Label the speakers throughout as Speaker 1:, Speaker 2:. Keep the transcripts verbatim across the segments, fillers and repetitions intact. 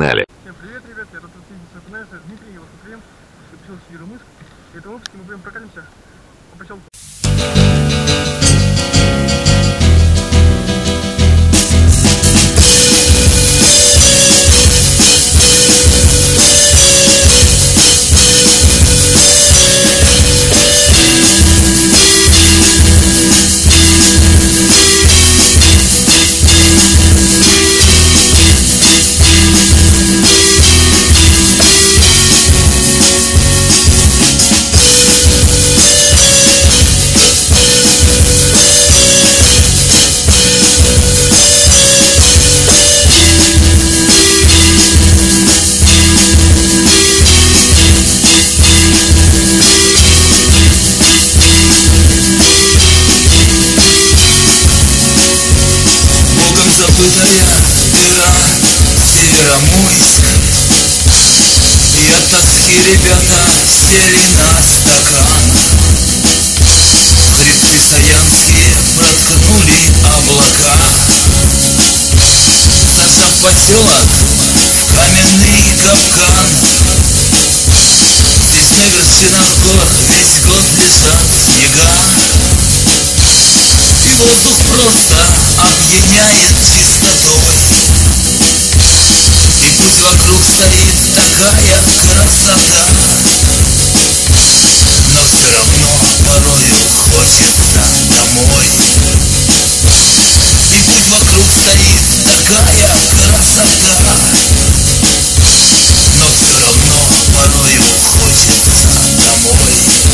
Speaker 1: канале.
Speaker 2: Всем привет, ребят, я тут напоминаю, это Дмитрий, я вас Уфлен, записался в Юромыск. В этом выпуске мы будем прокатимся по поселку.
Speaker 3: Забытая дыра, Северомойск. И от тоски ребята сели на стакан. Хребты саянские проткнули облака, зажав поселок в каменный капкан. Здесь на вершинах гор весь год лежат снега, и воздух просто опьяняет чистотой. И пусть вокруг стоит такая красота, но все равно порою хочется домой. И пусть вокруг стоит такая красота, но все равно порою хочется домой.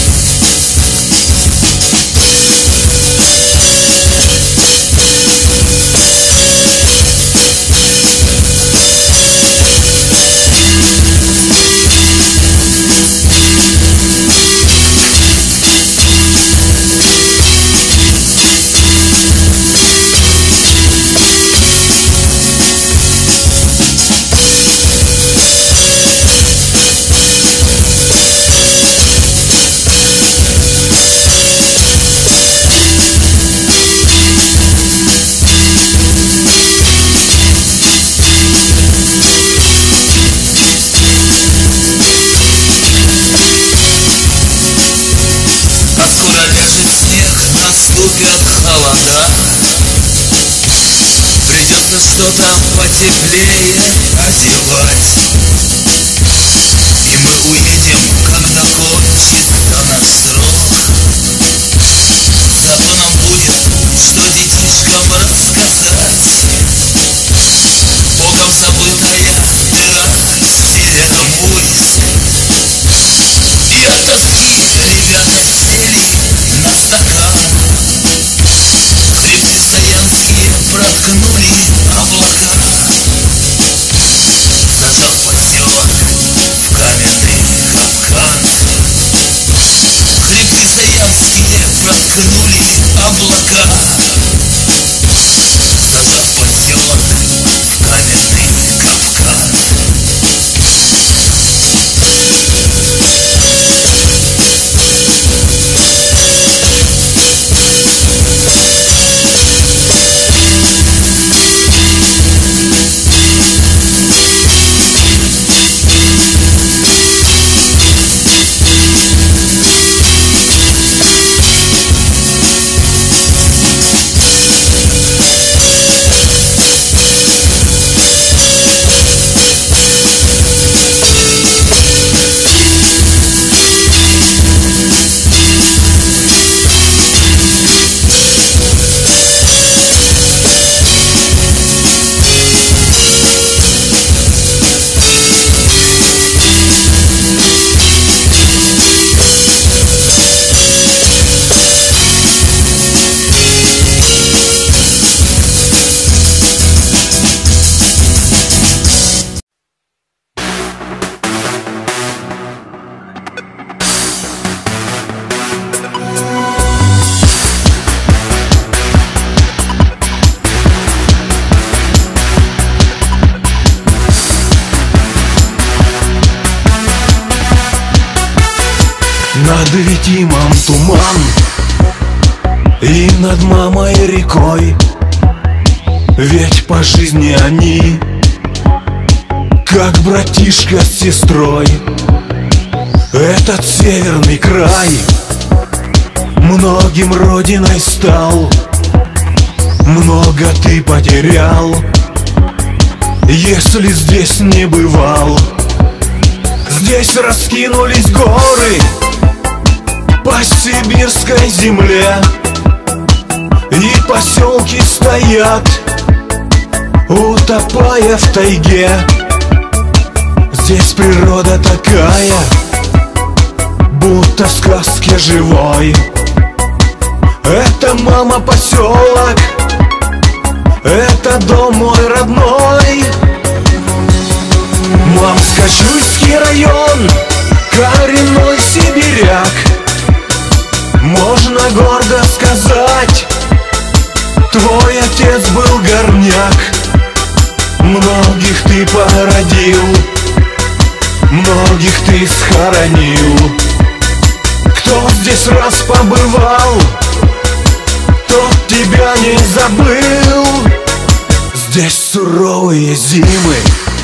Speaker 3: Наступят холода, придется что-то потеплее одевать, и мы уедем, когда кончится наш срок. Зато нам будет что детишкам рассказать. Богом забытая дыра, Северомойск. И от тоски ребята сели на стакан. Хребты саянские проткнули облака, зажав поселок в каменный капкан. Хребты саянские проткнули облака, зажав поселок в каменный капкан.
Speaker 4: Над Витимом туман, и над мамой рекой, ведь по жизни они как братишка с сестрой. Этот северный край многим родиной стал. Много ты потерял, если здесь не бывал. Здесь раскинулись горы по сибирской земле, и поселки стоят, утопая в тайге. Здесь природа такая, будто в сказке живой. Это мама поселок, это дом мой родной. Мамско-Чуйский район, коренной сибиряк. Можно гордо сказать, твой отец был горняк. Многих ты породил, многих ты схоронил. Кто здесь раз побывал, тот тебя не забыл. Здесь суровые зимы,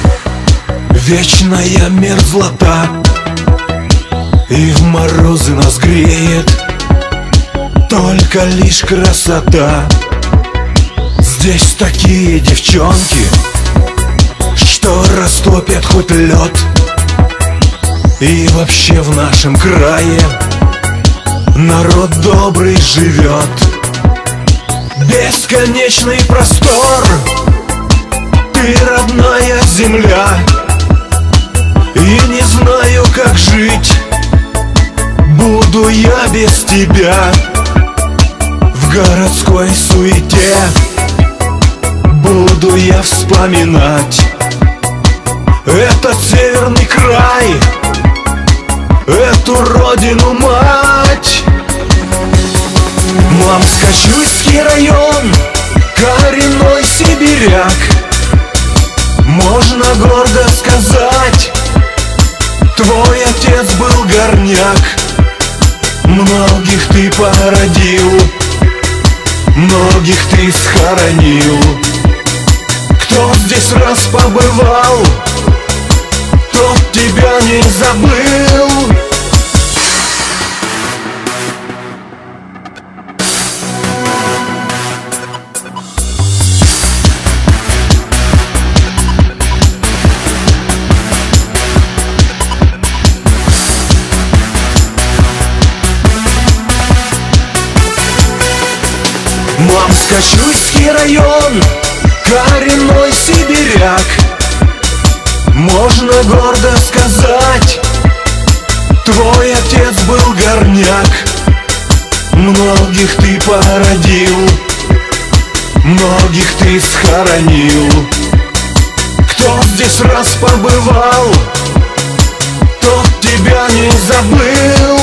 Speaker 4: вечная мерзлота, и в морозы нас греет только лишь красота. Здесь такие девчонки, что растопят хоть лед. И вообще в нашем крае народ добрый живет. Бесконечный простор, ты родная земля. И не знаю, как жить буду я без тебя. В городской суете буду я вспоминать этот северный край, эту родину мать. Мамско-Чуйский район, коренной сибиряк. Можно гордо сказать, твой отец был горняк. Многих ты породил, многих ты схоронил. Кто здесь раз побывал, тот тебя не забыл. Мамско-Чуйский район, коренной сибиряк. Можно гордо сказать, твой отец был горняк. Многих ты породил, многих ты схоронил. Кто здесь раз побывал, тот тебя не забыл.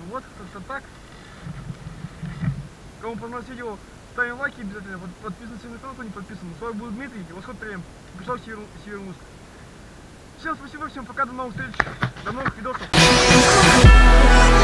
Speaker 2: Вот, как-то так. Кому понравилось видео, ставим лайки обязательно, под, подписываемся на канал, кто не подписан. С вами был Дмитрий, и Восход Прием. Пришел Северомусск. Всем спасибо, всем пока, до новых встреч, до новых видосов.